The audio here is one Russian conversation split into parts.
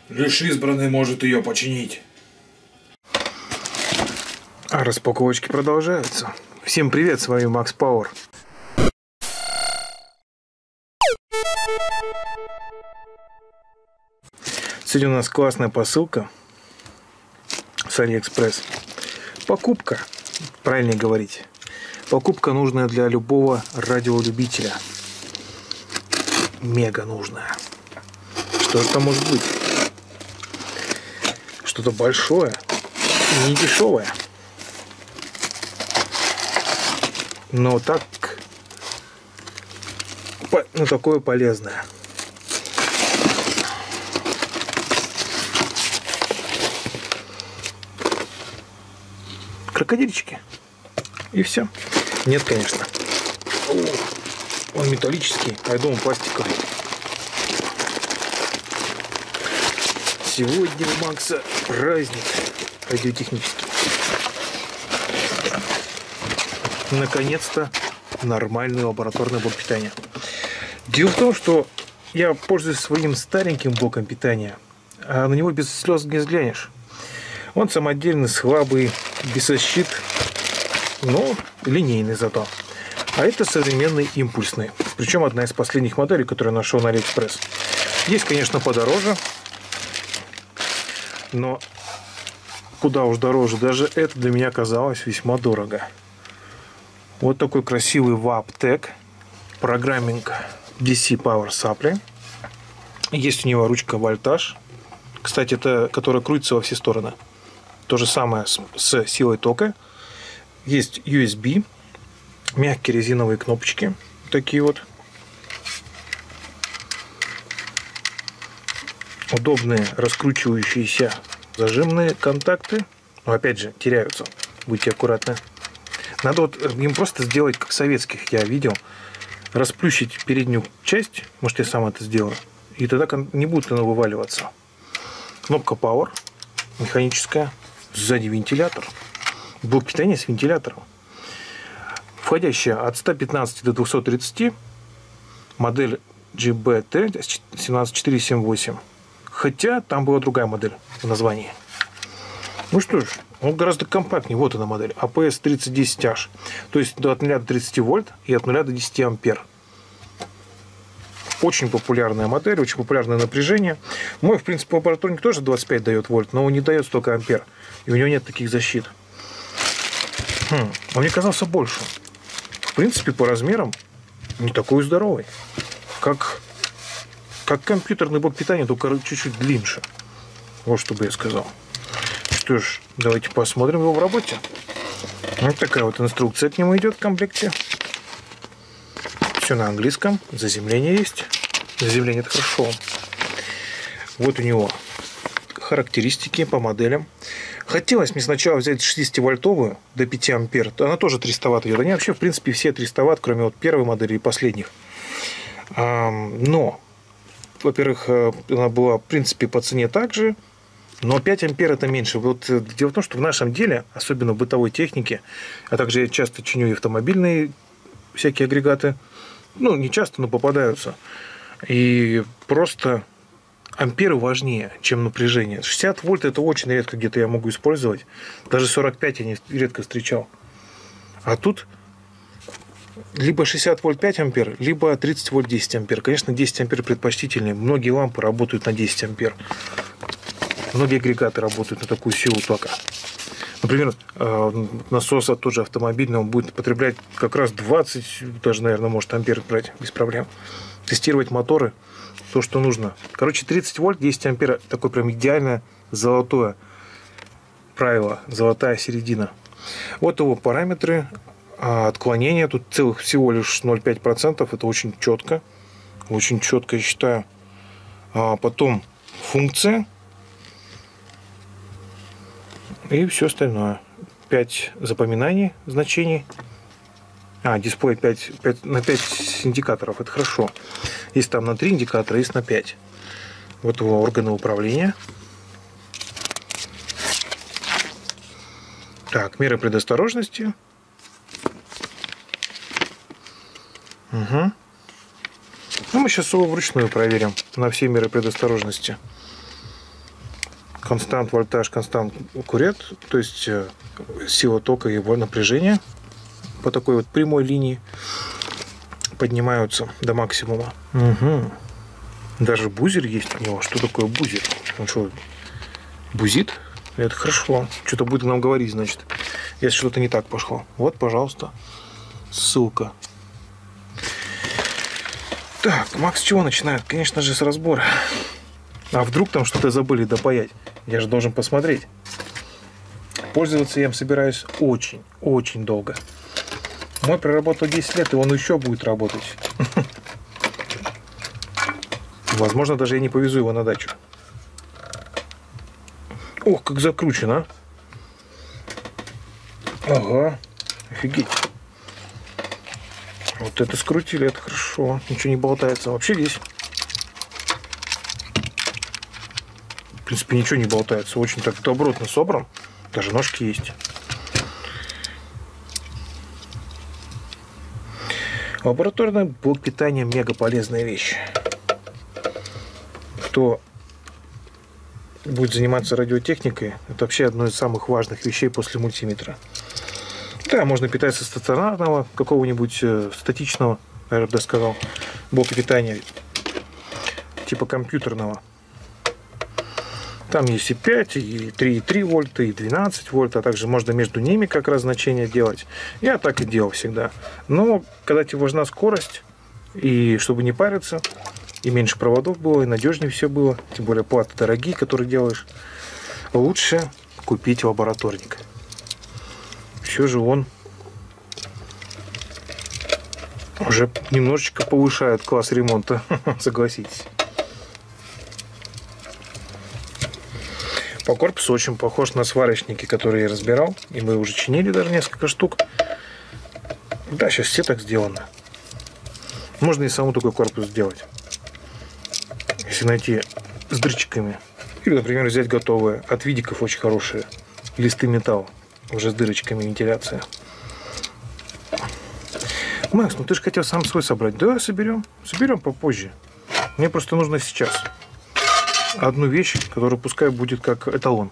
Лишь избранный может ее починить. А распаковочки продолжаются. Всем привет, с вами Макс Пауэр. Сегодня у нас классная посылка с Алиэкспресс. Покупка, правильнее говорить. Покупка нужная для любого радиолюбителя. Мега нужная. Что это может быть? Что-то большое и не дешевое. Но так, ну, такое полезное. Крокодильчики. И все. Нет, конечно. Он металлический, а я думал пластиковый. Сегодня у Макса праздник радиотехнический. Наконец-то нормальный лабораторный блок питания. Дело в том, что я пользуюсь своим стареньким блоком питания, а на него без слез не взглянешь. Он самодельный, слабый, без защит, но линейный зато. А это современный импульсный. Причем одна из последних моделей, которую я нашел на Алиэкспресс. Есть, конечно, подороже, но куда уж дороже. Даже это для меня казалось весьма дорого. Вот такой красивый Waptec. Программинг DC Power Supply. Есть у него ручка вольтаж. Кстати, это которая крутится во все стороны. То же самое с силой тока. Есть USB. Мягкие резиновые кнопочки. Такие вот. Удобные раскручивающиеся зажимные контакты. Но опять же, теряются. Будьте аккуратны. Надо вот им просто сделать, как советских я видел. Расплющить переднюю часть. Может, я сам это сделаю. И тогда не будет оно вываливаться. Кнопка Power. Механическая. Сзади вентилятор. Блок питания с вентилятором. Входящая от 115 до 230. Модель GBT 17478. Хотя там была другая модель в названии. Ну что ж, он гораздо компактнее. Вот она модель. APS 3010H. То есть от 0 до 30 вольт и от 0 до 10 ампер. Очень популярная модель, очень популярное напряжение. Мой, в принципе, лабораторник тоже 25 дает вольт, но он не дает столько ампер. И у него нет таких защит. Он мне казался больше. В принципе, по размерам не такой здоровый. Как компьютерный блок питания, только чуть-чуть длиннее. Вот что бы я сказал. Что ж, давайте посмотрим его в работе. Вот такая вот инструкция к нему идет в комплекте. Все на английском. Заземление есть. Заземление — это хорошо. Вот у него характеристики по моделям. Хотелось мне сначала взять 60-вольтовую до 5 ампер. Она тоже 300 ватт идет. Они вообще, в принципе, все 300 ватт, кроме вот первой модели и последних. Но, во-первых, она была, в принципе, по цене также. Но 5 ампер это меньше. Вот дело в том, что в нашем деле, особенно в бытовой технике, а также я часто чиню и автомобильные всякие агрегаты, ну, не часто, но попадаются. И просто амперы важнее, чем напряжение. 60 вольт это очень редко где-то я могу использовать. Даже 45 я редко встречал. А тут либо 60 вольт 5 ампер, либо 30 вольт 10 ампер. Конечно, 10 ампер предпочтительнее. Многие лампы работают на 10 ампер. Многие агрегаты работают на такую силу тока. Например, насос тоже автомобильный, он будет потреблять как раз 20, даже, наверное, может ампер брать без проблем. Тестировать моторы, то, что нужно. Короче, 30 вольт, 10 ампер, такое прям идеальное золотое правило, золотая середина. Вот его параметры отклонения. Тут всего лишь 0,5%. Это очень четко. Очень четко, я считаю. Потом функция. И все остальное. 5 запоминаний значений. Дисплей 5 на 5 индикаторов. Это хорошо. Есть там на 3 индикатора, есть на 5. Вот его органы управления. Так, меры предосторожности. Угу. Ну, мы сейчас его вручную проверим на все меры предосторожности. констант вольтаж, констант курет, то есть сила тока и его напряжение по такой вот прямой линии поднимаются до максимума. Угу. Даже бузер есть у него. Что такое бузер? Он что, бузит? Это хорошо. Что-то будет нам говорить, значит, если что-то не так пошло. Вот, пожалуйста, ссылка. Так, Макс с чего начинает? Конечно же, с разбора. А вдруг там что-то забыли допаять? Я же должен посмотреть. Пользоваться я им собираюсь очень долго. Мой проработал 10 лет, и он еще будет работать. Возможно, даже я не повезу его на дачу. Ох, как закручено. Ага, офигеть. Вот это скрутили, это хорошо. Ничего не болтается. Вообще здесь, в принципе, ничего не болтается. Очень так добротно собран. Даже ножки есть. Лабораторный блок питания мега полезная вещь. Кто будет заниматься радиотехникой, это вообще одно из самых важных вещей после мультиметра. Да, можно питаться стационарного, какого-нибудь статичного, я бы сказал, блока питания, типа компьютерного. Там есть и 5, и 3,3 вольта, и 12 вольт, а также можно между ними как раз значение делать. Я так и делал всегда. Но когда тебе важна скорость, и чтобы не париться, и меньше проводов было, и надежнее все было, тем более платы дорогие, которые делаешь, лучше купить лабораторник. Все же он уже немножечко повышает класс ремонта, согласитесь. По корпусу очень похож на сварочники, которые я разбирал, и мы уже чинили даже несколько штук. Да, сейчас все так сделаны. Можно и саму такой корпус сделать, если найти с дырочками. Или, например, взять готовые. От видиков очень хорошие листы металла, уже с дырочками, вентиляция. Макс, ну ты же хотел сам свой собрать. Да, соберем. Соберем попозже. Мне просто нужно сейчас одну вещь, которая пускай будет как эталон.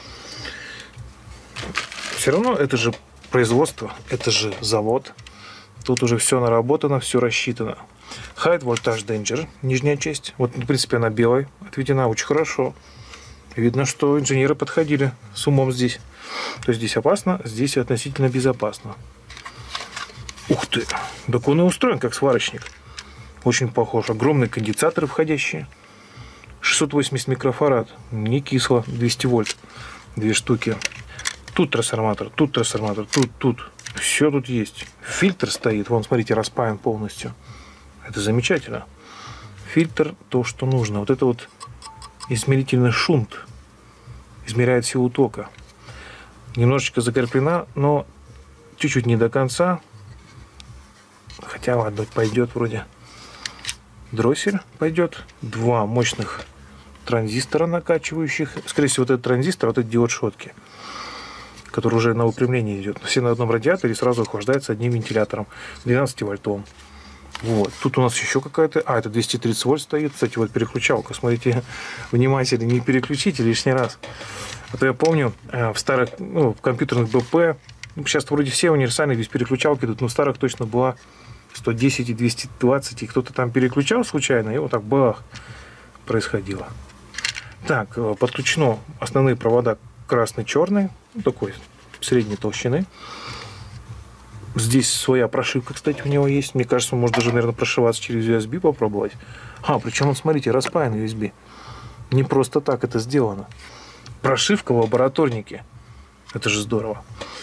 Все равно это же производство, это же завод. Тут уже все наработано, все рассчитано. Height Voltage Danger, нижняя часть. Вот, в принципе, она белой отведена, очень хорошо. Видно, что инженеры подходили с умом здесь. То есть здесь опасно, здесь относительно безопасно. Ух ты! Так он и устроен как сварочник. Очень похож. Огромные конденсаторы входящие. 680 микрофарад. Не кисло. 200 вольт. 2 штуки. Тут трансформатор, тут. Все тут есть. Фильтр стоит. Вон, смотрите, распаян полностью. Это замечательно. Фильтр то, что нужно. Вот это вот измерительный шунт. Измеряет силу тока. Немножечко закреплена, но чуть-чуть не до конца. Хотя, ладно, пойдет вроде. Дроссель пойдет. 2 мощных транзистора накачивающих. Скорее всего, вот этот транзистор, вот этот диод шотки, который уже на выпрямление идет. Все на одном радиаторе сразу охлаждается одним вентилятором 12-вольтовым. Вот. Тут у нас еще какая-то... А, это 230 вольт стоит. Кстати, вот переключалка. Смотрите внимательно, не переключите лишний раз. А то я помню, в старых, в компьютерных БП, сейчас вроде все универсальные без переключалки идут, но в старых точно была 110 и 220, и кто-то там переключал случайно, и вот так бах происходило. Так, подключено основные провода красный-черный, такой средней толщины. Здесь своя прошивка, кстати, у него есть. Мне кажется, он может даже, наверное, прошиваться через USB попробовать. Причем, вот смотрите, распаян USB. Не просто так это сделано. Прошивка в лабораторнике. Это же здорово.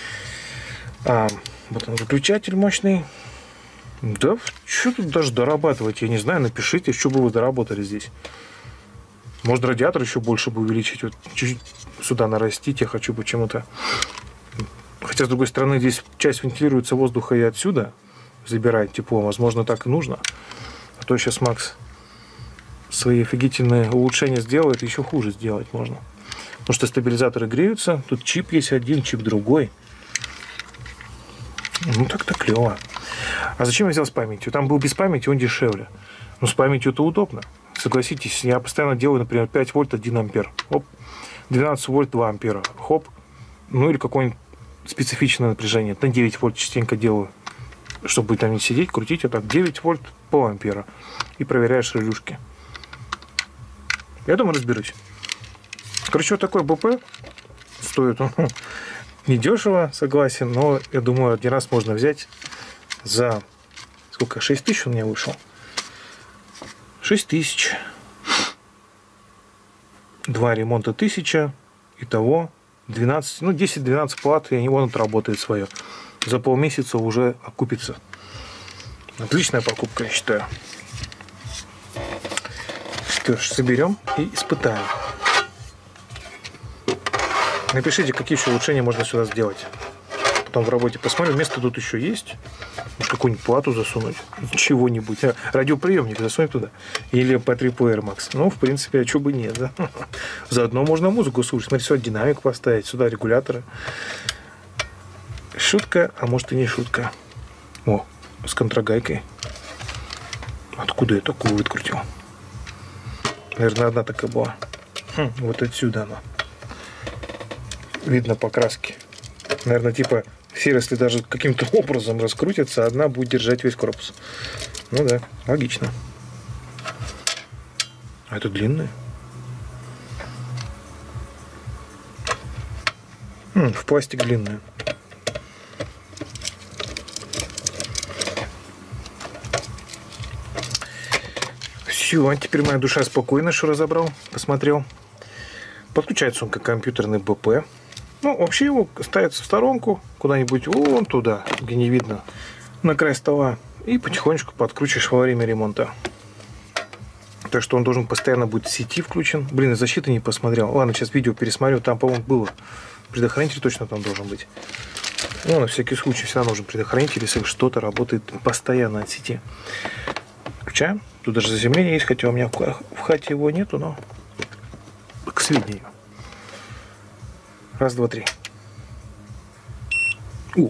Вот он, выключатель мощный. Да, что тут даже дорабатывать, я не знаю, напишите, что бы вы доработали здесь. Может, радиатор еще больше бы увеличить, вот чуть-чуть сюда нарастить, я хочу почему-то. Хотя, с другой стороны, здесь часть вентилируется воздуха и отсюда забирает тепло, возможно, так и нужно. А то сейчас Макс свои офигительные улучшения сделает, еще хуже сделать можно. Потому что стабилизаторы греются, тут чип есть один, чип другой. Ну, так-то клево. А зачем я взял с памятью? Там был без памяти, он дешевле. Но с памятью это удобно. Согласитесь, я постоянно делаю, например, 5 вольт 1 ампер. Оп. 12 вольт 2 ампера. Хоп. Ну или какое-нибудь специфичное напряжение. На 9 вольт частенько делаю. Чтобы там не сидеть, крутить. А так 9 вольт пол ампера. И проверяешь релюшки. Я думаю, разберусь. Короче, вот такой БП. Стоит он недешево, согласен. Но я думаю, один раз можно взять за... Сколько? 6 тысяч он мне вышел. 6 тысяч. 2 ремонта 1000. Итого 12, ну 10-12 плат, и он отработает свое. За полмесяца уже окупится. Отличная покупка, я считаю. Что ж, соберем и испытаем. Напишите, какие еще улучшения можно сюда сделать. Потом в работе посмотрим. Место тут еще есть. Может, какую-нибудь плату засунуть. Чего-нибудь. Радиоприемник засунуть туда. Или MP3 Player Max. Ну, в принципе, а чего бы нет, да? Заодно можно музыку слушать. Смотри, сюда динамик поставить, сюда регуляторы. Шутка, а может и не шутка. О, с контрагайкой. Откуда я такую выкрутил? Наверное, одна такая была. Вот отсюда она. Видно по краске. Наверное, типа все, если даже каким-то образом раскрутится, одна будет держать весь корпус. Ну да, логично. А это длинная? В пластик длинная. Все, теперь моя душа спокойна, что разобрал, посмотрел. Подключается он как компьютерный БП. Ну, вообще его ставится в сторонку, куда-нибудь вон туда, где не видно, на край стола. И потихонечку подкручиваешь во время ремонта. Так что он должен постоянно быть в сети включен. Блин, я защиты не посмотрел. Ладно, сейчас видео пересмотрю. Там, по-моему, было. Предохранитель точно там должен быть. Ну, на всякий случай всегда нужен предохранитель, если что-то работает постоянно от сети. Включаем. Тут даже заземление есть, хотя у меня в хате его нету, но к сведению. Раз, два, три. О!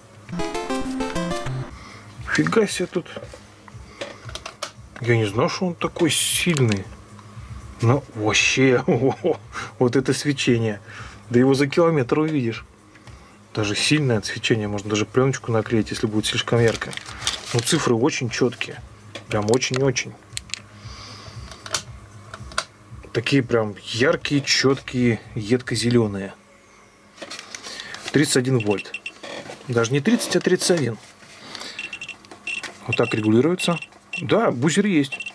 Фига себе тут. Я не знал, что он такой сильный. Ну, вообще, вот это свечение. Да его за километр увидишь. Даже сильное свечение. Можно даже пленочку наклеить, если будет слишком ярко. Но цифры очень четкие. Прям очень-очень. Такие прям яркие, четкие, едко-зеленые. 31 вольт. Даже не 30, а 31. Вот так регулируется. Да, бузер есть.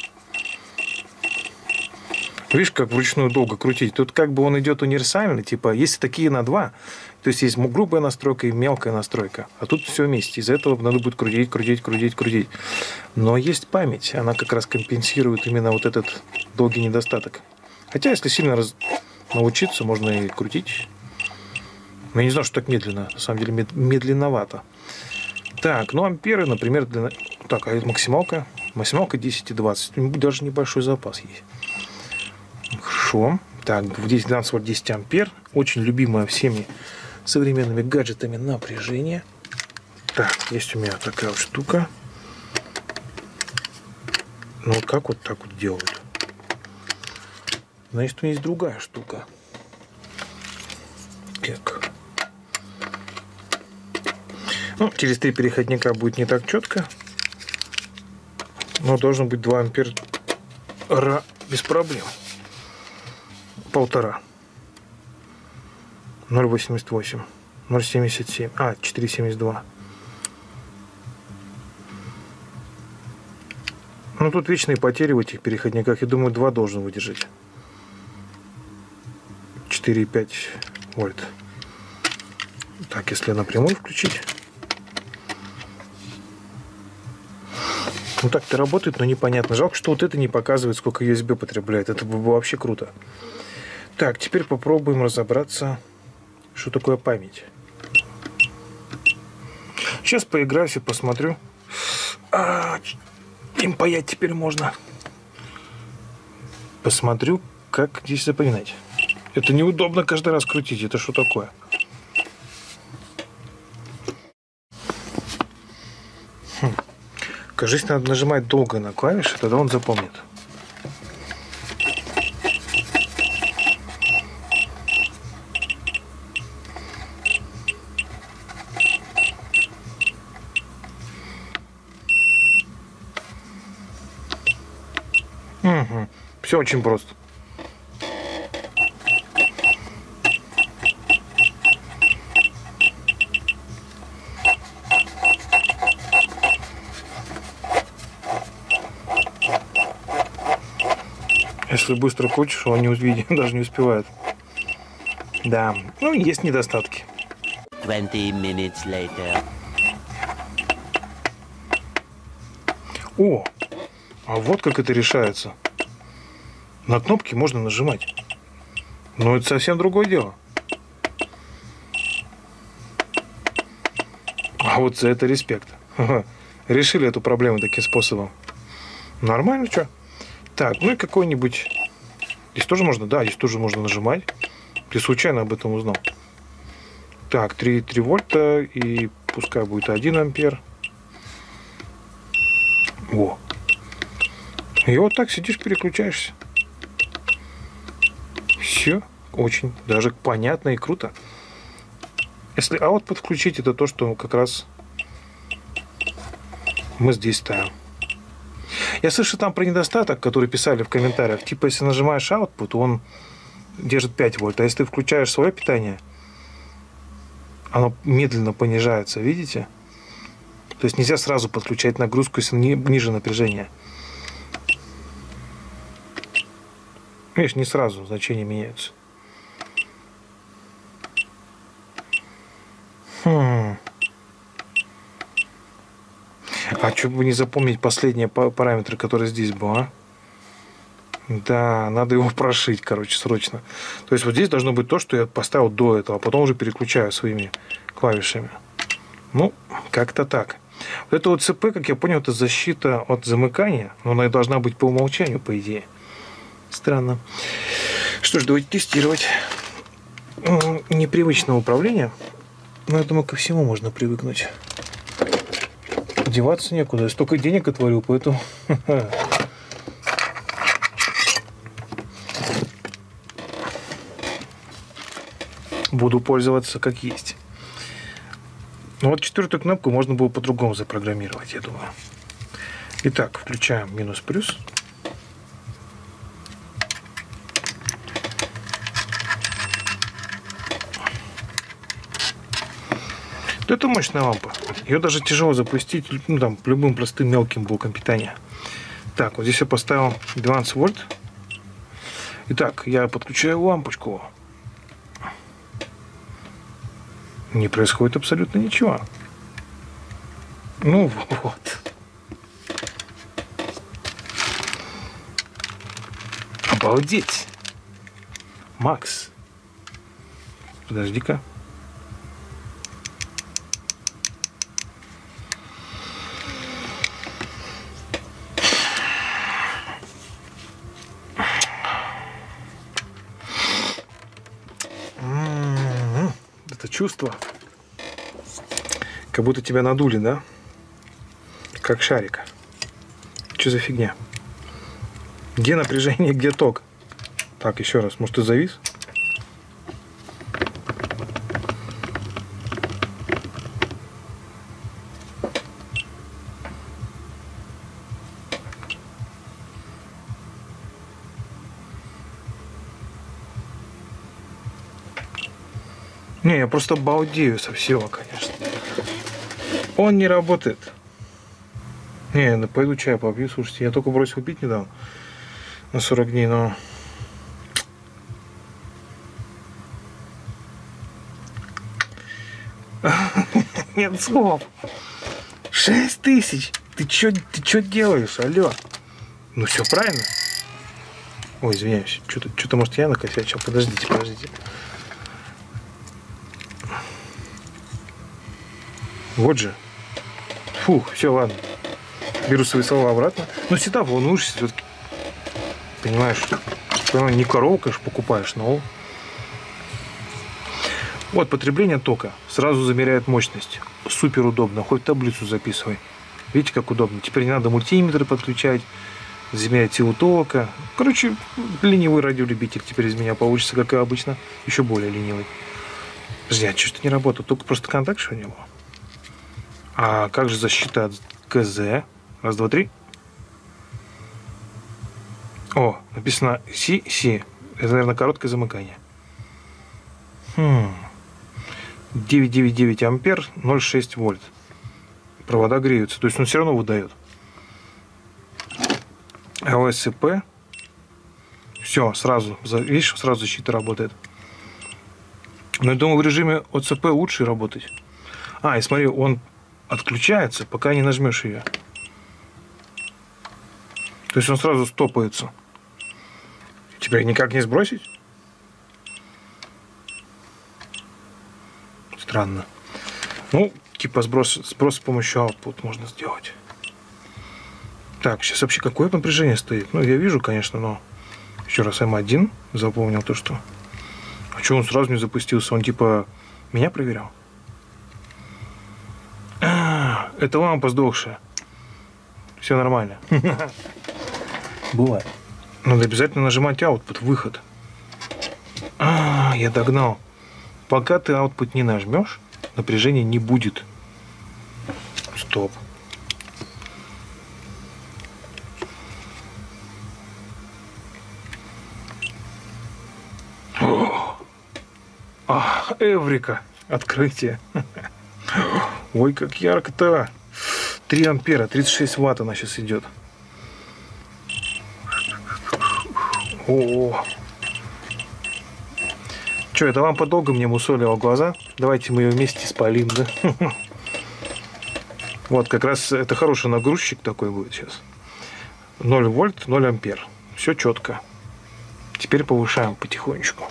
Видишь, как вручную долго крутить. Тут как бы он идет универсальный. Типа, есть такие на 2. То есть есть грубая настройка и мелкая настройка. А тут все вместе. Из-за этого надо будет крутить. Но есть память. Она как раз компенсирует именно вот этот долгий недостаток. Хотя, если сильно научиться, можно и крутить. Но я не знаю, что так медленно. На самом деле медленновато. Так, ну амперы, например, для... Так, а это максималка. Максималка 10,20. Даже небольшой запас есть. Хорошо. Так, здесь 12 вольт 10 ампер. Очень любимая всеми современными гаджетами напряжение. Так, есть у меня такая вот штука. Ну вот как вот так вот делают? Значит, у меня есть другая штука. Как? Ну, через 3 переходника будет не так четко. Но должен быть 2 ампера без проблем. 1,5. 0,88. 0,77. А, 4,72. Ну, тут вечные потери в этих переходниках. Я думаю, 2 должен выдержать. 4,5 вольт. Так, если напрямую включить. Ну, так-то работает, но непонятно. Жалко, что вот это не показывает, сколько USB потребляет. Это было вообще круто. Так, теперь попробуем разобраться, что такое память. Сейчас поиграюсь и посмотрю. Им паять теперь можно. Посмотрю, как здесь запоминать. Это неудобно каждый раз крутить. Это что такое? Кажется, надо нажимать долго на клавиши, тогда он запомнит. Все очень просто. Если быстро крутишь, он не увидит, даже не успевает. Да, ну есть недостатки. 20 minutes later. О, а вот как это решается. На кнопки можно нажимать. Но это совсем другое дело. А вот за это респект. Решили эту проблему таким способом. Нормально, что? Так, ну и какой-нибудь... Здесь тоже можно, да, здесь тоже можно нажимать. Ты случайно об этом узнал. Так, 3 вольта и пускай будет 1 ампер. Во. И вот так сидишь, переключаешься. Все. Очень даже понятно и круто. Если аут подключить, это то, что как раз мы здесь ставим. Я слышу там про недостаток, который писали в комментариях. Типа, если нажимаешь output, он держит 5 вольт. А если ты включаешь свое питание, оно медленно понижается, видите? То есть нельзя сразу подключать нагрузку, если ниже напряжения. Видишь, не сразу значения меняются. А что бы не запомнить последние параметры, которые здесь был, а? Да, надо его прошить, короче, срочно. То есть вот здесь должно быть то, что я поставил до этого, а потом уже переключаю своими клавишами. Ну, как-то так. Вот это вот ЦП, как я понял, это защита от замыкания, но она и должна быть по умолчанию, по идее. Странно. Что ж, давайте тестировать. Непривычное управление, но я думаю, ко всему можно привыкнуть. Деваться некуда. Я столько денег отворил, поэтому... Буду пользоваться как есть. Ну вот 4-ю кнопку можно было по-другому запрограммировать, я думаю. Итак, включаем минус-плюс. Это мощная лампа. Ее даже тяжело запустить, ну, там, любым простым мелким блоком питания. Так, вот здесь я поставил 12 вольт. Итак, я подключаю лампочку. Не происходит абсолютно ничего. Ну вот. Обалдеть. Макс. Подожди-ка. Чувство, как будто тебя надули, да? Как шарик. Что за фигня? Где напряжение, где ток? Так, еще раз. Может, ты завис? Не, я просто балдею со всего, конечно. Он не работает. Не, ну пойду чай попью. Слушайте, я только бросил пить недавно. На 40 дней, но... Нет слов. 6000. Ты чё делаешь, алло? Ну все правильно. Ой, извиняюсь. Что-то может я накосячил. Подождите. Вот же. Фух, все, ладно. Беру свои слова обратно. Но всегда волнуешься все-таки. Понимаешь, не корову, конечно, покупаешь, но... Вот, потребление тока. Сразу замеряет мощность. Супер удобно. Хоть таблицу записывай. Видите, как удобно. Теперь не надо мультиметры подключать, замерять силу тока. Короче, ленивый радиолюбитель теперь из меня получится, как и обычно. Еще более ленивый. Подожди, а что-то не работает? Только просто контакт, что у него? А как же защита от КЗ? Раз, два, три. О, О, написано CC. Это, наверное, короткое замыкание. 999 ампер, 0,6 вольт. Провода греются. То есть он все равно выдает. ЛСП. Все, сразу. Видишь, сразу защита работает. Но я думаю, в режиме ОЦП лучше работать. И смотри, он отключается, пока не нажмешь ее. То есть он сразу стопается. Теперь никак не сбросить? Странно. Ну, типа сброс с помощью output можно сделать. Так, сейчас вообще какое напряжение стоит? Ну, я вижу, конечно, но... Еще раз, М1 запомнил то, что... А что он сразу не запустился? Он типа меня проверял? Это лампа сдохшая. Все нормально. Бывает. Надо обязательно нажимать output, выход. Я догнал. Пока ты output не нажмешь, напряжения не будет. Стоп. Эврика. Открытие. Ой, как ярко-то. 3 ампера, 36 ватт она сейчас идет. О. Че, это лампа долго мне мусолила глаза? Давайте мы ее вместе спалим, да? Вот, как раз это хороший нагрузчик такой будет сейчас. 0 вольт, 0 ампер. Все четко. Теперь повышаем потихонечку.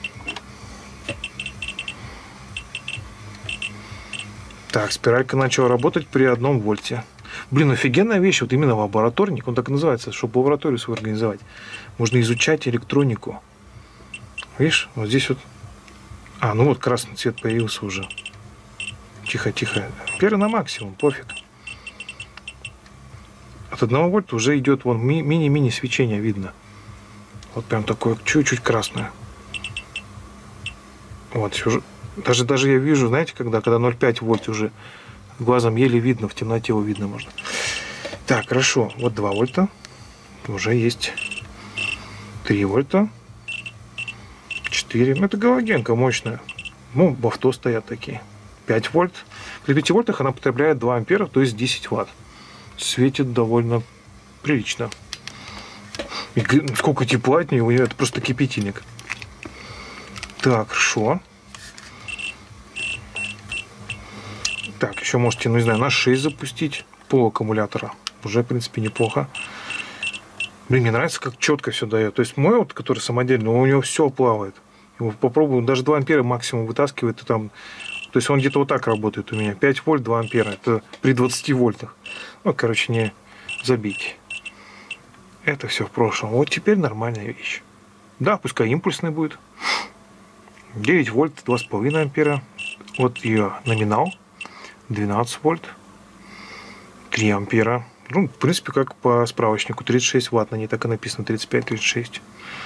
Так, спиралька начала работать при 1 вольте. Блин, офигенная вещь, вот именно лабораторник, он так и называется, чтобы лабораторию свою организовать. Можно изучать электронику. Видишь, вот здесь вот... ну вот красный цвет появился уже. Тихо, тихо. Амперы на максимум, пофиг. От 1 вольта уже идет вон мини-мини свечение видно. Вот прям такое чуть-чуть красное. Вот, уже... Даже я вижу, знаете, когда 0,5 вольт уже глазом еле видно, в темноте его видно можно. Так, хорошо. Вот 2 вольта. Уже есть 3 вольта. 4. Это галогенка мощная. Ну, в авто стоят такие. 5 вольт. При 5 вольтах она потребляет 2 ампера, то есть 10 ватт. Светит довольно прилично. И сколько тепла от нее, это просто кипятильник. Так, хорошо. Так, еще можете, ну не знаю, на 6 запустить пол аккумулятора. Уже, в принципе, неплохо. Блин, мне нравится, как четко все дает. То есть мой вот, который самодельный, у него все плавает. Его попробую, даже 2 ампера максимум вытаскивает. И там, то есть он где-то вот так работает у меня. 5 вольт, 2 ампера. Это при 20 вольтах. Ну, короче, не забить. Это все в прошлом. Вот теперь нормальная вещь. Да, пускай импульсный будет. 9 вольт, 2,5 ампера. Вот ее номинал. 12 вольт, 3 ампера. Ну, в принципе, как по справочнику. 36 ватт, на ней так и написано. 35-36.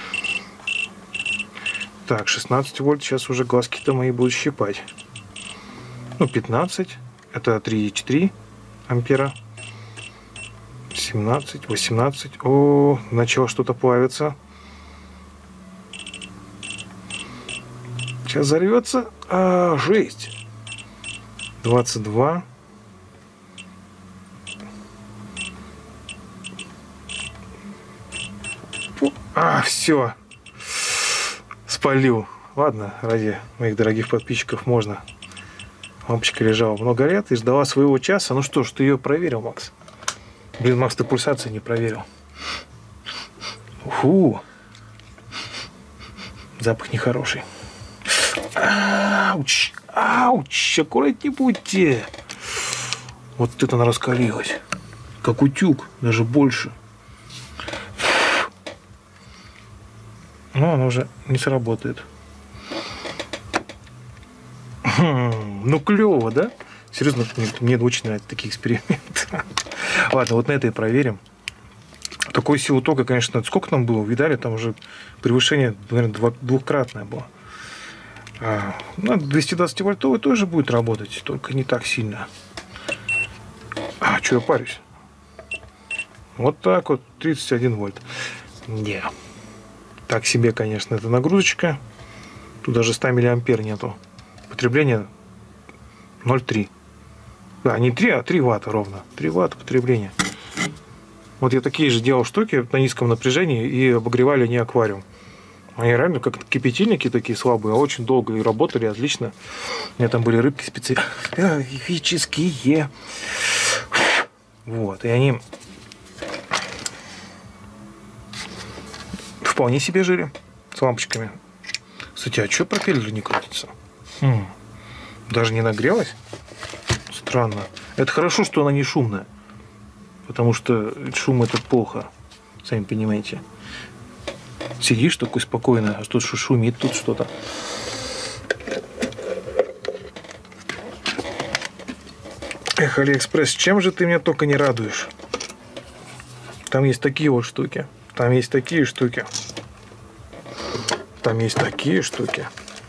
Так, 16 вольт. Сейчас уже глазки-то мои будут щипать. Ну, 15. Это 3,4 ампера. 17, 18. О, начало что-то плавиться. Сейчас взорвется. Жесть. 22. Все. Спалил. Ладно, ради моих дорогих подписчиков можно. Лампочка лежала много лет и ждала своего часа. Ну что ж, ты ее проверил, Макс? Блин, Макс, ты пульсации не проверил. Фу. Запах нехороший. Ауч. Ауч, аккуратнее будьте. Вот это она раскалилась. Как утюг, даже больше. Но она уже не сработает. Ну, клево, да? Серьезно, мне очень нравятся такие эксперименты. Ладно, вот на это и проверим. Такой силу тока, конечно, сколько там было? Видали, там уже превышение, наверное, двухкратное было. 220 вольтовый тоже будет работать, только не так сильно. Что я парюсь? Вот так вот, 31 вольт. Не. Так себе, конечно, эта нагрузочка. Тут даже 100 миллиампер нету. Потребление 0,3. Да, не 3, а 3 ватта ровно. 3 ватта потребление. Вот я такие же делал штуки на низком напряжении и обогревали не аквариум. Они реально как кипятильники такие слабые, а очень долго и работали отлично. У меня там были рыбки специфические. Вот, и они вполне себе жили с лампочками. Кстати, а что пропеллер не крутится? Даже не нагрелась? Странно. Это хорошо, что она не шумная. Потому что шум это плохо. Сами понимаете. Сидишь такой спокойно, а тут шумит тут что-то. Эх, Алиэкспресс, чем же ты меня только не радуешь? Там есть такие вот штуки. Там есть такие штуки. Там есть такие штуки.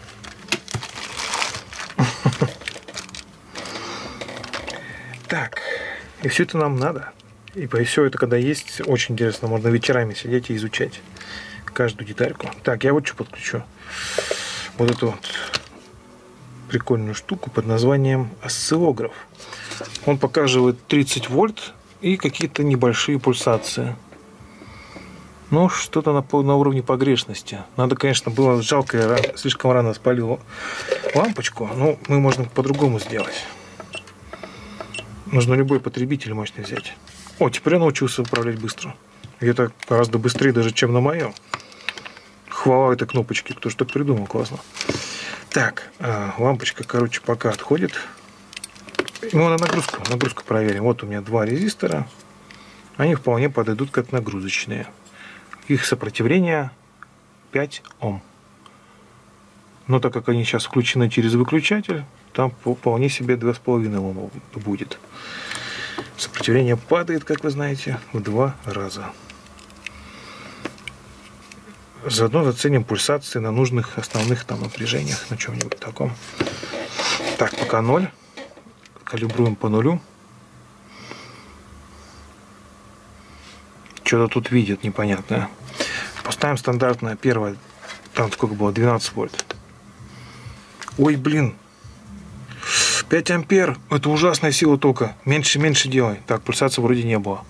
Так. И все это нам надо. И все это, когда есть, очень интересно. Можно вечерами сидеть и изучать каждую детальку. Так, я вот что подключу. Вот эту вот прикольную штуку под названием осциллограф. Он показывает 30 вольт и какие-то небольшие пульсации. Ну, что-то на уровне погрешности. Надо, конечно, было жалко, я слишком рано спалил лампочку, но мы можем по-другому сделать. Нужно любой потребитель мощный взять. О, теперь я научился управлять быстро. И это гораздо быстрее даже, чем на моем. Хвала этой кнопочки, кто же так придумал, классно. Так, лампочка, короче, пока отходит. Ну, на нагрузку проверим. Вот у меня 2 резистора. Они вполне подойдут как нагрузочные. Их сопротивление 5 Ом. Но так как они сейчас включены через выключатель, там вполне себе 2,5 Ома будет. Сопротивление падает, как вы знаете, в 2 раза. Заодно заценим пульсации на нужных основных там напряжениях, на чем-нибудь таком. Так, пока 0. Калибруем по 0. Что-то тут видит непонятное. Поставим стандартное первое. Там сколько было? 12 вольт. Ой, блин. 5 ампер. Это ужасная сила тока. Меньше делай. Так, пульсации вроде не было.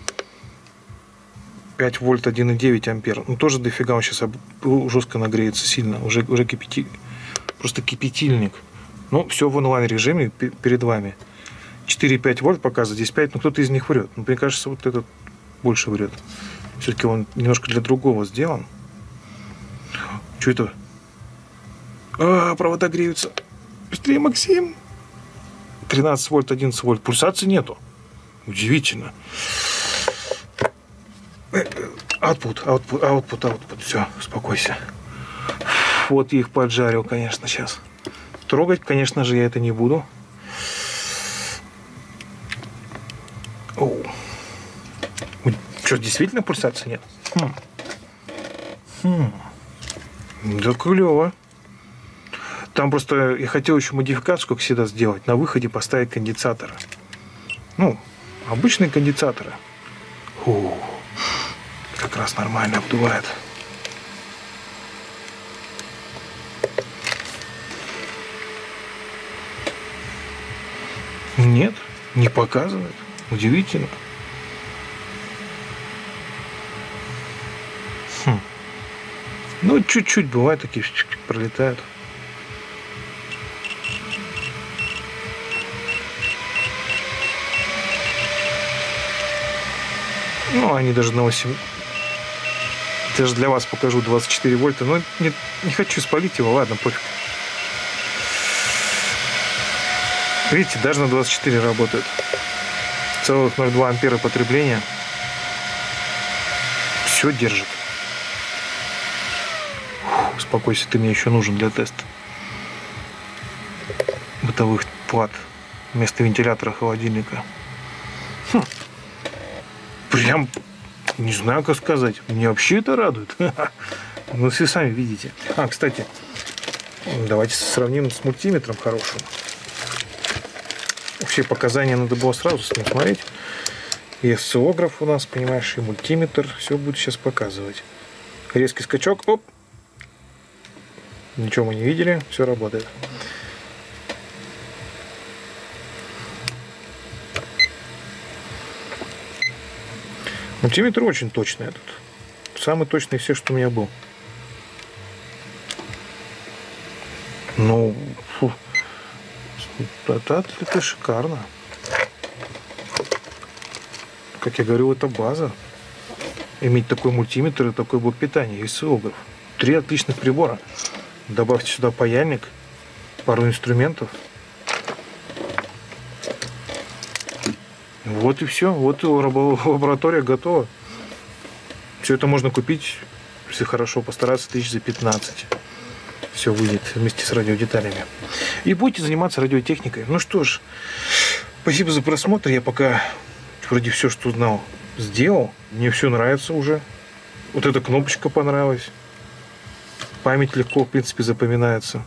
5 вольт 1,9 ампер. Ну, тоже дофига. Он сейчас жестко нагреется сильно. Уже кипятильник. Просто кипятильник. Ну, все в онлайн режиме перед вами. 4,5 вольт показывает. Здесь 5. Но кто-то из них врет. Но мне кажется, вот этот больше врет. Все-таки он немножко для другого сделан. Что это? Провода греются. Быстрее, Максим. 13 вольт, 11 вольт. Пульсации нету. Удивительно. Output. Все, успокойся. Вот я их поджарил, конечно, сейчас. Трогать, конечно же, я это не буду. Что, действительно пульсации нет? Да клево. Там просто я хотел еще модификацию, как всегда, сделать. На выходе поставить конденсаторы. Ну, обычные конденсаторы. Как раз нормально обдувает. Нет, не показывает. Удивительно. Ну, чуть-чуть бывает, такие пролетают. Ну, они даже на 8. Даже для вас покажу 24 вольта. Но не хочу спалить его, ладно, пофиг. Видите, даже на 24 работает. Целых 0,2 ампера потребления. Все держит. Успокойся, ты мне еще нужен для теста бытовых плат вместо вентилятора холодильника. Прям не знаю, как сказать. Мне вообще это радует. Ну, все сами видите. Кстати, давайте сравним с мультиметром хорошим. Вообще показания надо было сразу с ним смотреть. И осциллограф у нас, понимаешь, и мультиметр. Все будет сейчас показывать. Резкий скачок. Оп. Ничего мы не видели. Все работает. Мультиметр очень точный этот. Самый точный из всех, что у меня был. Ну, фу. Это шикарно. Как я говорю, это база. Иметь такой мультиметр и такой блок питания и осциллограф. 3 отличных прибора. Добавьте сюда паяльник, пару инструментов. Вот и все. Вот и лаборатория готова. Все это можно купить, если хорошо постараться, тысяч за 15. Все выйдет вместе с радиодеталями. И будете заниматься радиотехникой. Ну что ж, спасибо за просмотр. Я пока вроде все, что знал, сделал. Мне все нравится уже. Вот эта кнопочка понравилась. Память легко, в принципе, запоминается.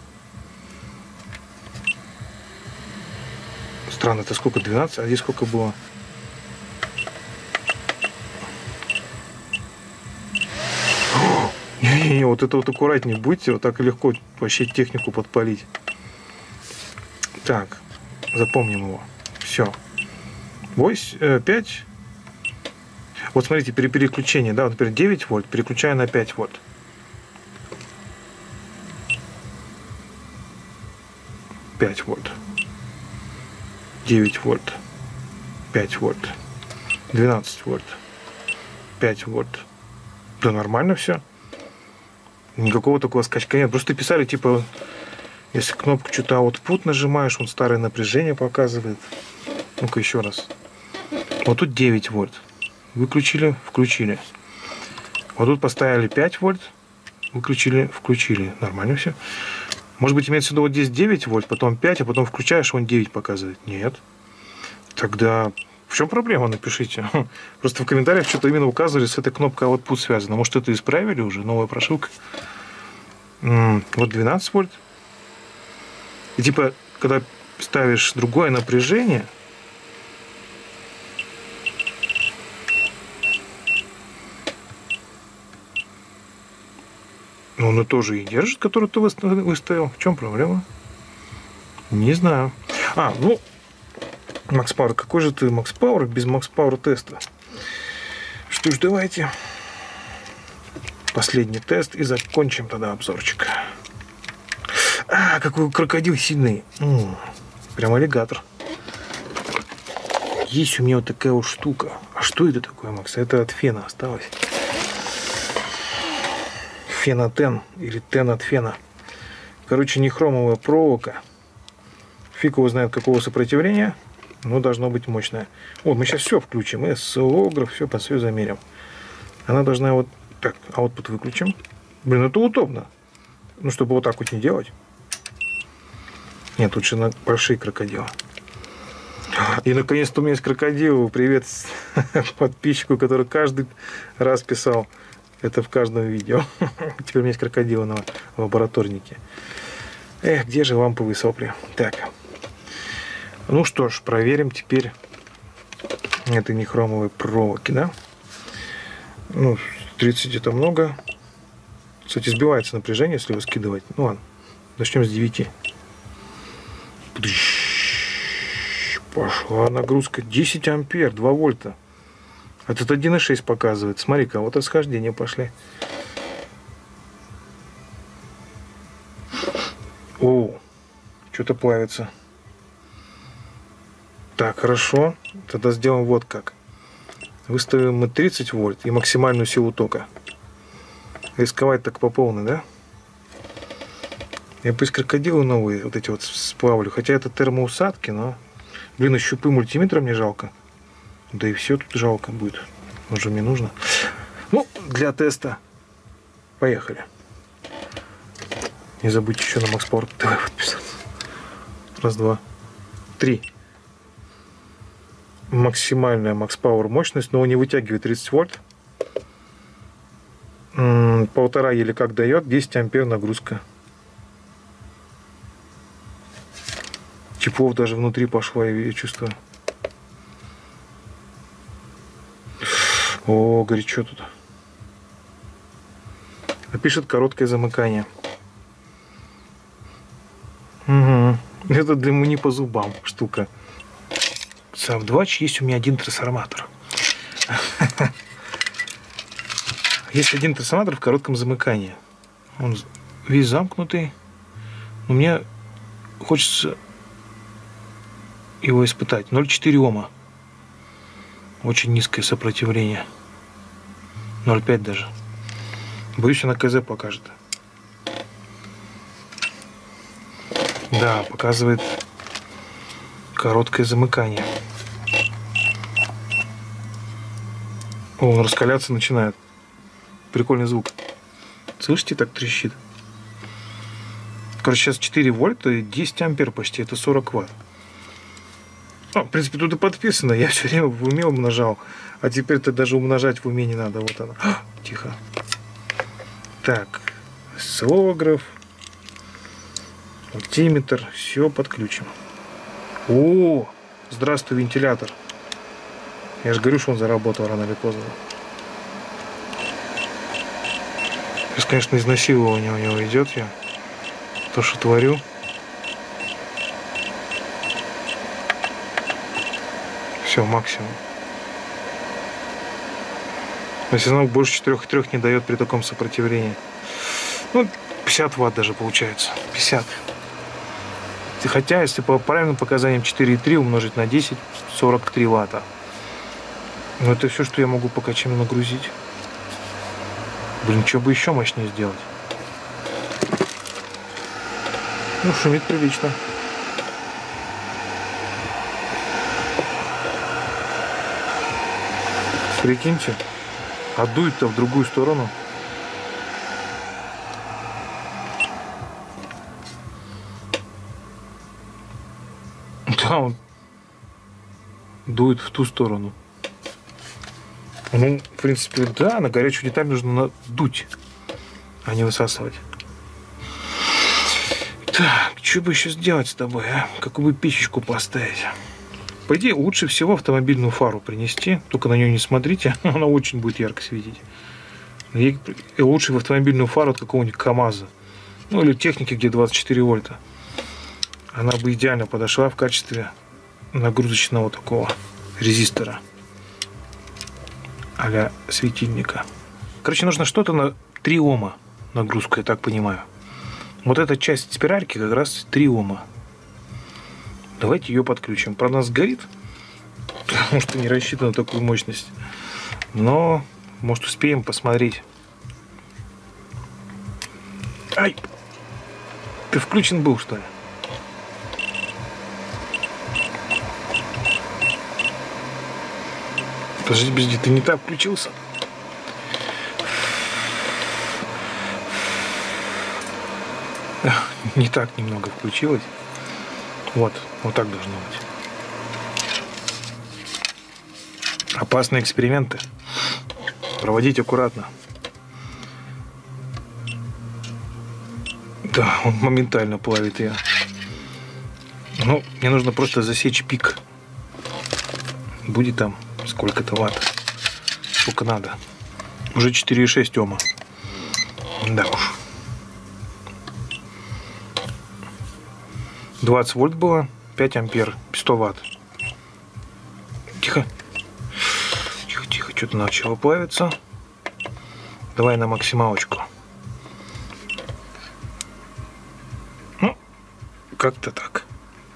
Странно, это сколько? 12? А здесь сколько было? Не-не-не, вот это вот аккуратнее будьте, вот так легко вообще технику подпалить. Так, запомним его. Все. 5. Вот смотрите, при переключении, да, вот, например, 9 вольт, переключаю на 5 вольт. 5 вольт. 9 вольт. 5 вольт. 12 вольт. 5 вольт. Да нормально все. Никакого такого скачка нет. Просто писали, типа, если кнопку что-то output нажимаешь, он старое напряжение показывает. Ну-ка еще раз. Вот тут 9 вольт. Выключили, включили. Вот тут поставили 5 вольт. Выключили, включили. Нормально все. Может быть, имеется в виду вот здесь 9 вольт, потом 5, а потом включаешь, он 9 показывает. Нет. Тогда в чем проблема, напишите. Просто в комментариях что-то именно указывали, с этой кнопкой output связано. Может, это исправили уже, новая прошивка. Вот 12 вольт. И типа, когда ставишь другое напряжение, он и тоже и держит, который ты выставил. В чем проблема? Не знаю. Ну, Max Power. Какой же ты Max Power без Max Power теста? Что ж, давайте последний тест и закончим тогда обзорчик. Какой крокодил сильный. Прям аллигатор. Есть у меня вот такая вот штука. А что это такое, Макс? Это от фена осталось. Фенотен или тен от фена. Короче, нехромовая проволока. Фиг его знает какого сопротивления, но должно быть мощное. Вот, мы сейчас все включим. Осциллограф, все по все замерим. Она должна вот так, output выключим. Блин, это удобно. Ну, чтобы вот так вот не делать. Нет, лучше на большие крокодилы. И наконец-то у меня есть крокодил. Привет подписчику, который каждый раз писал это в каждом видео. Теперь у меня есть крокодилы на лабораторнике. Где же ламповые сопли? Так. Ну что ж, проверим теперь этой нехромовой проволоки, да? Ну, 30 это много. Кстати, сбивается напряжение, если его скидывать. Ну ладно, начнем с 9. Пошла нагрузка. 10 ампер, 2 вольта. А тут 1,6 показывает. Смотри-ка, вот расхождения пошли. О, что-то плавится. Так, хорошо. Тогда сделаем вот как. Выставим мы 30 вольт и максимальную силу тока. Рисковать так по полной, да? Я пусть крокодилы новые вот эти вот сплавлю. Хотя это термоусадки, но... Блин, и щупы мультиметра мне жалко. Да и все тут жалко будет. Уже мне нужно. Ну, для теста. Поехали. Не забудьте еще на Max Power TV подписаться. Раз, два, три. Максимальная Max Power мощность, но он не вытягивает 30 вольт. 1,5 еле как дает. 10 ампер нагрузка. Тепло даже внутри пошло, я чувствую. О, горячо тут. Пишет короткое замыкание. Угу. Это для не по зубам штука. Сам 2 есть у меня один трансформатор. Есть один трансформатор в коротком замыкании. Он весь замкнутый. Но мне хочется его испытать. 0,4 Ома. Очень низкое сопротивление. 0,5 даже. Боюсь, она КЗ покажет. Да, показывает короткое замыкание. О, он раскаляться начинает. Прикольный звук. Слышите, так трещит. Короче, сейчас 4 вольта и 10 ампер почти. Это 40 ватт. В принципе, тут и подписано. Я все время в уме умножал. А теперь-то даже умножать в уме не надо. Вот она. Тихо. Так. Осциллограф. Мультиметр. Все подключим. О! Здравствуй, вентилятор. Я же говорю, что он заработал рано или поздно. Сейчас, конечно, изнасилование у него идет. Я то, что творю. Все, максимум. Если звонок больше 4,3 не дает при таком сопротивлении. Ну, 50 ватт даже получается. 50. Хотя, если по правильным показаниям 4,3 умножить на 10, 43 ватта. Но это все, что я могу пока чем нагрузить. Блин, что бы еще мощнее сделать? Ну, шумит прилично. Прикиньте, а дует-то в другую сторону. Да, он дует в ту сторону. Ну, в принципе, да, на горячую деталь нужно дуть, а не высасывать. Так, что бы еще сделать с тобой, а? Какую бы печечку поставить? По идее, лучше всего автомобильную фару принести. Только на нее не смотрите, она очень будет ярко светить. И лучше в автомобильную фару от какого-нибудь КамАЗа. Ну, или техники, где 24 вольта. Она бы идеально подошла в качестве нагрузочного такого резистора. А-ля светильника. Короче, нужно что-то на 3 Ома нагрузку, я так понимаю. Вот эта часть спиральки как раз 3 Ома. Давайте ее подключим. Правда, она сгорит, потому что не рассчитана на такую мощность. Но, может, успеем посмотреть. Ай! Ты включен был, что ли? Подожди, ты не так включился? Не так немного включилось. Вот так должно быть. Опасные эксперименты. Проводить аккуратно. Да, он моментально плавит ее. Ну, мне нужно просто засечь пик. Будет там сколько-то ватт. Сколько надо. Уже 4,6 Ома. Да уж. 20 вольт было, 5 ампер, 100 ватт. Тихо. Тихо, что-то начало плавиться. Давай на максималочку. Ну, как-то так.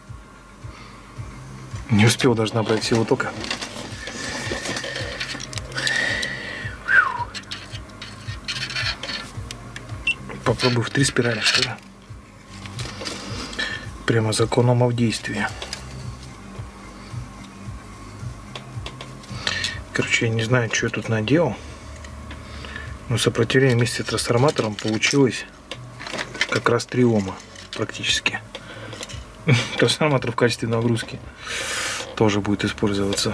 Не успел даже набрать силу тока. Попробую в 3 спирали, что ли. Прямо закон Ома в действии. Короче, я не знаю, что я тут наделал. Но сопротивление вместе с трансформатором получилось как раз 3 Ома практически. Трансформатор в качестве нагрузки тоже будет использоваться.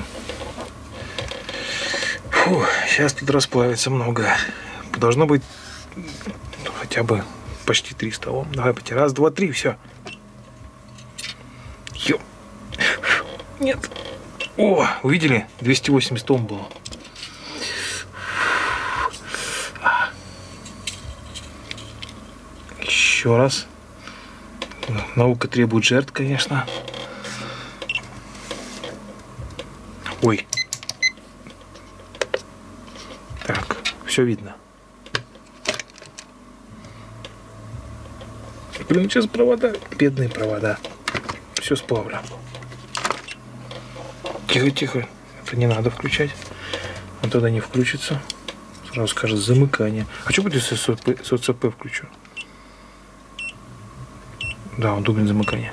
Фу, сейчас тут расплавится много. Должно быть хотя бы почти 300 Ом. Давай, потяни. Раз, два, три, все. Нет. О, увидели? 280 Ом было. Еще раз. Наука требует жертв, конечно. Ой. Так, все видно. Блин, сейчас провода. Бедные провода. Все сплавлю. Тихо, тихо. Это не надо включать. Он тогда не включится. Сразу скажет замыкание. А что будет, если СОЦП включу? Да, он думает замыкание.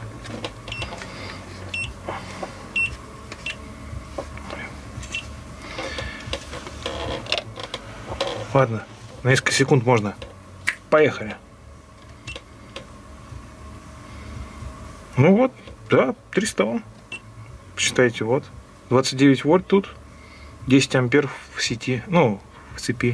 Ладно, на несколько секунд можно. Поехали. Ну вот, да, 300 Ом. Считайте, вот. 29 вольт тут. 10 ампер в сети. Ну, в цепи.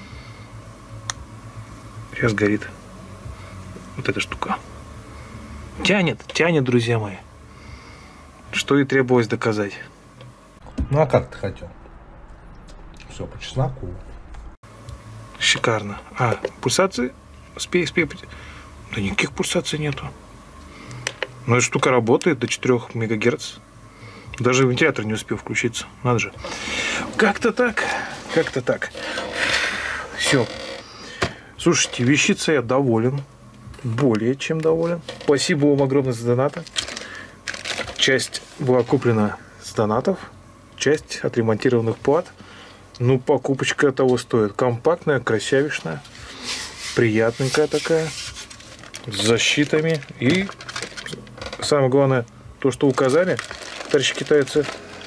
Сейчас горит. Вот эта штука. Тянет, тянет, друзья мои. Что и требовалось доказать. Ну а как ты хотел? Все по чесноку. Шикарно. А, пульсации? Спей. Да никаких пульсаций нету. Но эта штука работает до 4 МГц. Даже вентилятор не успел включиться. Надо же. Как-то так. Как-то так. Все. Слушайте, вещица я доволен. Более чем доволен. Спасибо вам огромное за донаты. Часть была куплена с донатов. Часть отремонтированных плат. Ну, покупочка того стоит. Компактная, красивишная. Приятненькая такая. С защитами. И самое главное, то, что указали, товарищи китайцы.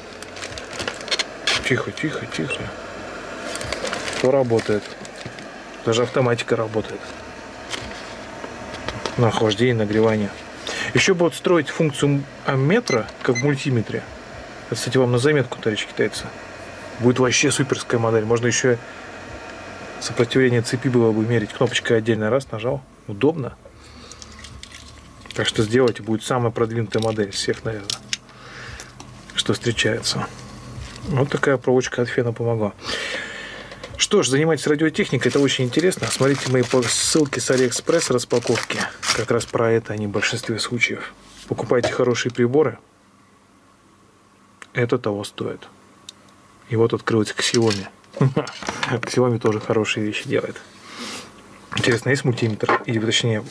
Тихо, тихо, тихо. То работает. Даже автоматика работает. На охлаждение, нагревание. Еще будут строить функцию амметра, как в мультиметре. Это, кстати, вам на заметку, товарищи китайцы. Будет вообще суперская модель. Можно еще сопротивление цепи было бы мерить. Кнопочкой отдельно раз нажал. Удобно. Так что сделайте, будет самая продвинутая модель из всех, наверное, что встречается. Вот такая проводочка от фена помогла. Что ж, занимайтесь радиотехникой, это очень интересно. Смотрите мои ссылки с Алиэкспресс распаковки. Как раз про это они в большинстве случаев. Покупайте хорошие приборы. Это того стоит. И вот открылась Xiaomi. Xiaomi тоже хорошие вещи делает. Интересно, есть мультиметр? Или, точнее,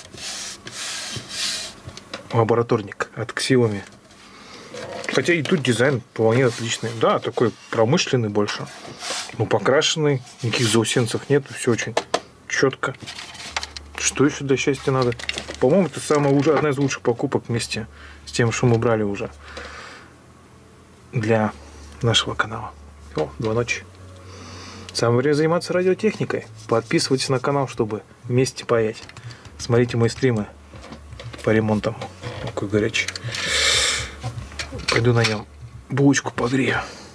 лабораторник от Xiaomi. Хотя и тут дизайн вполне отличный. Да, такой промышленный больше. Ну, покрашенный. Никаких заусенцев нет. Все очень четко. Что еще для счастья надо? По-моему, это одна из лучших покупок вместе с тем, что мы брали уже для нашего канала. О, 2 ночи. Самое время заниматься радиотехникой. Подписывайтесь на канал, чтобы вместе паять. Смотрите мои стримы по ремонтам. Какой горячий. Пойду на нем булочку погрею.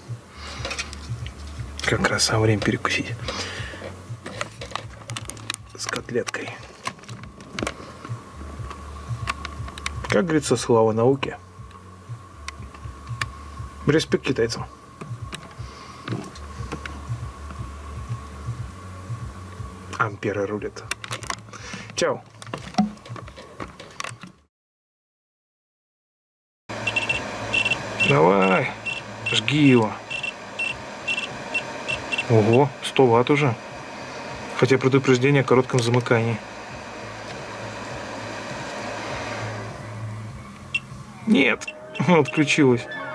Как раз самое время перекусить. С котлеткой. Как говорится, слава науке. Респект китайцам. Амперы рулят. Чао. Давай, жги его. Ого, 100 ватт уже. Хотя предупреждение о коротком замыкании. Нет, отключилось.